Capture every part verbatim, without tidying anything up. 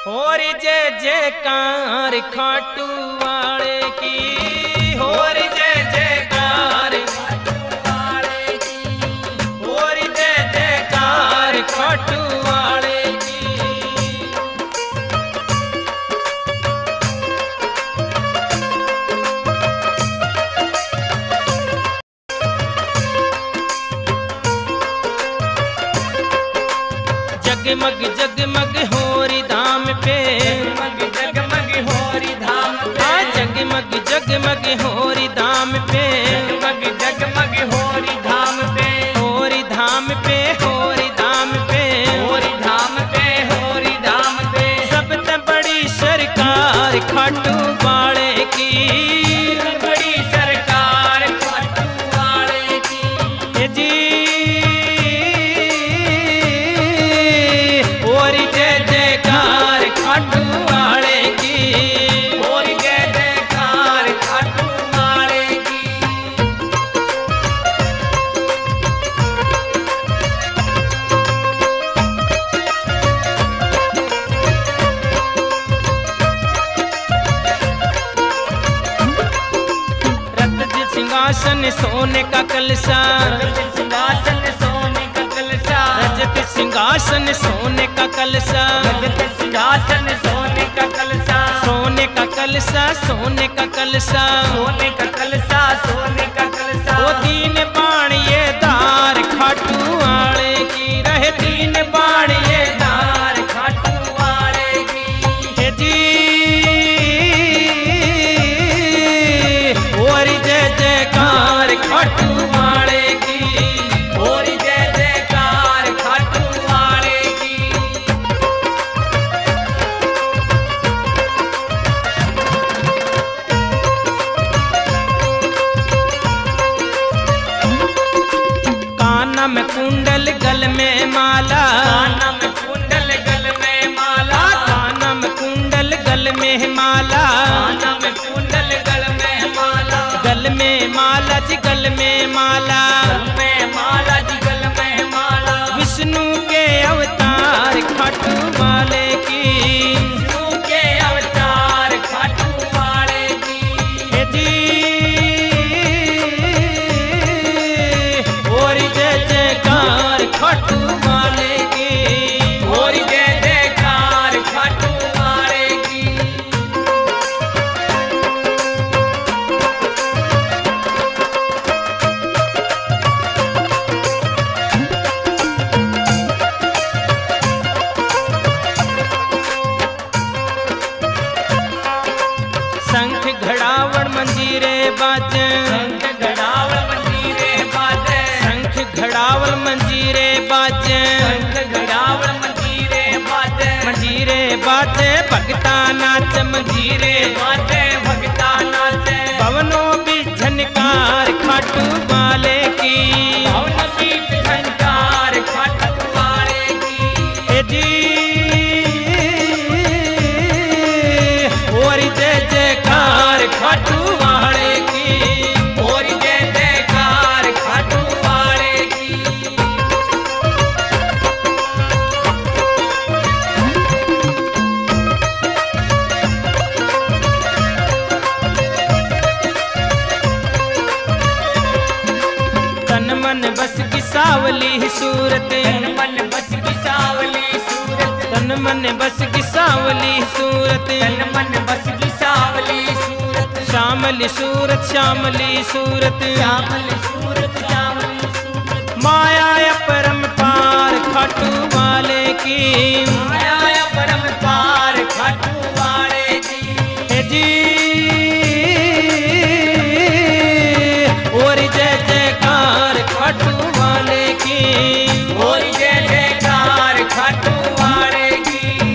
होर जय जयकार खाटू वाले की, होर जय जयकार खाटू वाले की, होर जय जयकार खाटू वाले की। जगमग जगमग होरी धाम पे, जगमग जगमग होरी धाम पे, हाँ जगमग जगमग होरी धाम पे, जगमग जगमग होरी धाम पे, होरी धाम पे, होरी धाम पे, होरी धाम पे, होरी धाम पे। सबसे बड़ी सरकार खाटू वाले की, बड़ी सरकार खाटू वाले की, ये जी और जय जयकार खाटू वाले की, और जय जयकार खाटू वाले की। रत्न सिंहासन सोने का कलसा, रजत सिंहासन सोने का कलसा, रजत सिंहासन सोने का कलसा, रजत सिंहासन सोने का कलसा, सोने का कलसा, सोने का कलसा, सोने का कलसा, सोने का कलसा। वो तीन बाण ये धार खाटू वाले की, रहे तीन बाण ये दार खाटू वाले की, हे जी और जय जयकार खाटू वाले की। और जय जयकार खाटू वाले की। काना में कुंडल गल में माला, काना में कुंडल गल में माला, काना में कुंडल गल में माला, काना में कुंडल गल में माला, गल में माला जी गल में माला, गल में माला जी गल में माला। विष्णु के अवतार खाटू वाले की, विष्णु के अवतार खाटू वाले की, हे जी और जय जयकार खाटू वाले की। और जय जयकार खाटू वाले की। शंख घड़ावण मंजीरे बाजे, शंख घड़ावल मंजीरे बाजे, शंख घड़ावल मंजीरे बाजे, शंख घड़ावल मंजीरे बाजे, मंजीरे बाजे भगता नाच मंजीरे बाजे भगता नाचे। पवनों भी झनकार खाटू वाले की, पवन दीप झंकार खाटू वाले की, हे जी और जय जयकार खाटू वाले की। और जय जयकार खाटू वाले की। तन मन बस की सावली सूरत, तन मन बस की सावली सूरत, तन मन बस की सावली सूरत, तन मन बस की सावली सूरत, श्यामली सूरत, श्यामली सूरत, श्यामली सूरत, श्यामली सूरत। माया परम पार खाटू वाले की, माया परम पार खाटू वाले की, हे जी और जय जयकार खाटू वाले की। और जय जयकार खाटू वाले की।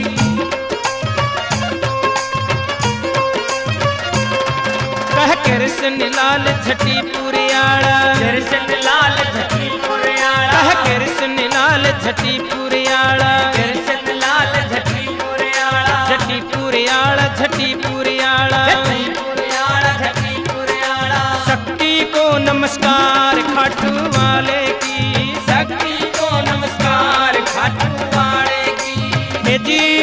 कह कृष्ण लाल झटी पुरियाड़ा, दर्शन लाल झटी पुरियाड़ा, कह कृष्ण लाल झटी पुरियाड़ा, दर्शन लाल झटी पुरियाड़ा, झटी पुरियाड़ा, झटी पुरियाड़ा। झटी पुरियाड़ा, झटी पुरियाड़ा। शक्ति को नमस्कार खाटू वाले की, शक्ति को नमस्कार खाटू वाले की, हे जी